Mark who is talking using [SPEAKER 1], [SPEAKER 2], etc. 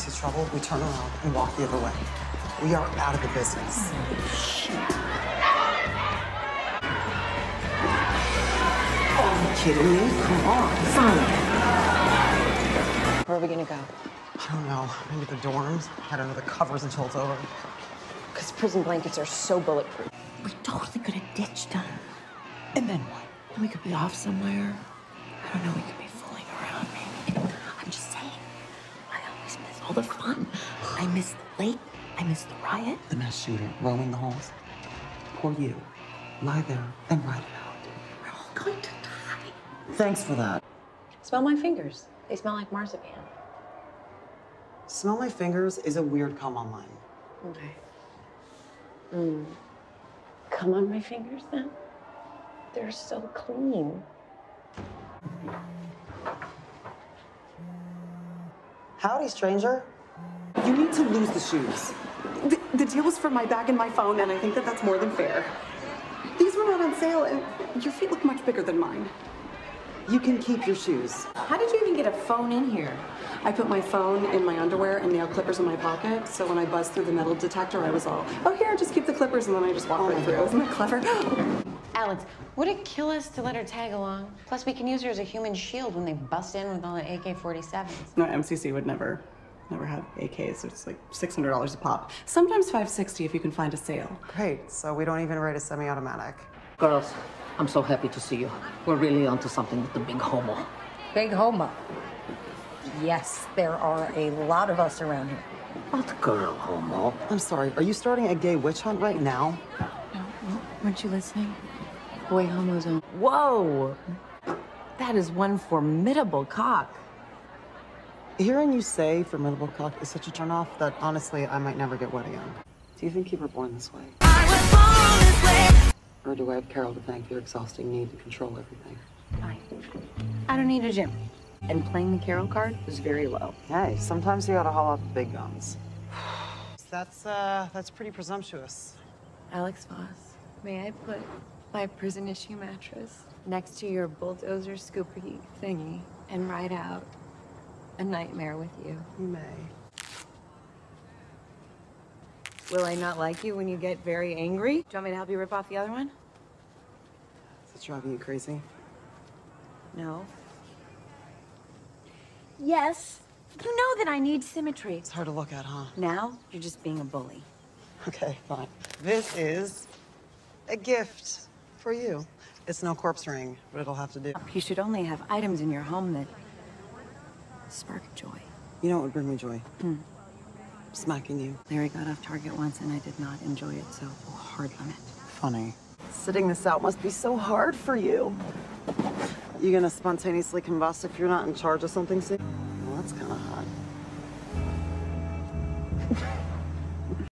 [SPEAKER 1] See trouble, we turn around and walk the other way. We are out of the business. Are you kidding me? Come on, fine.
[SPEAKER 2] Where are we gonna go?
[SPEAKER 1] I don't know. Maybe the dorms. Head under the covers until it's over.
[SPEAKER 2] Because prison blankets are so bulletproof.
[SPEAKER 3] We totally could have ditched them.
[SPEAKER 1] And then what?
[SPEAKER 3] We could be off somewhere. I don't know, we could be fooling around, maybe. I'm just saying, I always miss all the fun. I miss the lake. I miss the riot.
[SPEAKER 1] The mass shooter roaming the halls. Poor you. Lie there and ride it out.
[SPEAKER 3] We're all going to die.
[SPEAKER 1] Thanks for that.
[SPEAKER 2] Smell my fingers. They smell like marzipan.
[SPEAKER 1] Smell my fingers is a weird come on line.
[SPEAKER 2] Okay. Come on my fingers then? They're so clean.
[SPEAKER 1] Howdy, stranger. You need to lose the shoes.
[SPEAKER 4] The deal was for my bag and my phone, and I think that that's more than fair. These were not on sale, and your feet look much bigger than mine.
[SPEAKER 1] You can keep your shoes.
[SPEAKER 2] How did you even get a phone in here?
[SPEAKER 4] I put my phone in my underwear and nail clippers in my pocket, so when I buzzed through the metal detector, I was all, oh, here, just keep the clippers, and then I just walked right through. Isn't that clever?
[SPEAKER 5] Alex, would it kill us to let her tag along? Plus, we can use her as a human shield when they bust in with all the AK-47s.
[SPEAKER 4] No, MCC would never have AKs. It's like $600 a pop. Sometimes $560 if you can find a sale.
[SPEAKER 1] Great, so we don't even rate a semi-automatic.
[SPEAKER 3] Girls, I'm so happy to see you. We're really onto something with the big homo.
[SPEAKER 6] Big homo. Yes, there are a lot of us around here.
[SPEAKER 3] Not girl homo.
[SPEAKER 1] I'm sorry, are you starting a gay witch hunt right now?
[SPEAKER 5] No, weren't you listening? Boy homozone.
[SPEAKER 2] Whoa! That is one formidable cock.
[SPEAKER 1] Hearing you say formidable cock is such a turnoff that honestly, I might never get wet again. Do you think you were born this way?
[SPEAKER 7] I was born this way.
[SPEAKER 1] Or do I have Carol to thank for your exhausting need to control everything?
[SPEAKER 5] I don't need a gym. And playing the Carol card was very low.
[SPEAKER 1] Hey, sometimes you gotta haul out the big guns. That's pretty presumptuous.
[SPEAKER 5] Alex Voss, may I put my prison issue mattress next to your bulldozer scoopy thingy and ride out a nightmare with you?
[SPEAKER 1] You may.
[SPEAKER 5] Will I not like you when you get very angry? Do you want me to help you rip off the other one?
[SPEAKER 1] Is it driving you crazy?
[SPEAKER 5] No. Yes. You know that I need symmetry.
[SPEAKER 1] It's hard to look at, huh?
[SPEAKER 5] Now, you're just being a bully.
[SPEAKER 1] Okay, fine. This is a gift for you. It's no corpse ring, but it'll have to do.
[SPEAKER 5] You should only have items in your home that spark joy.
[SPEAKER 1] You know what would bring me joy? Smacking you.
[SPEAKER 5] Larry got off target once and I did not enjoy it, so hard limit.
[SPEAKER 1] Funny. Sitting this out must be so hard for you. You gonna spontaneously combust if you're not in charge of something soon? Well, that's kind of hot.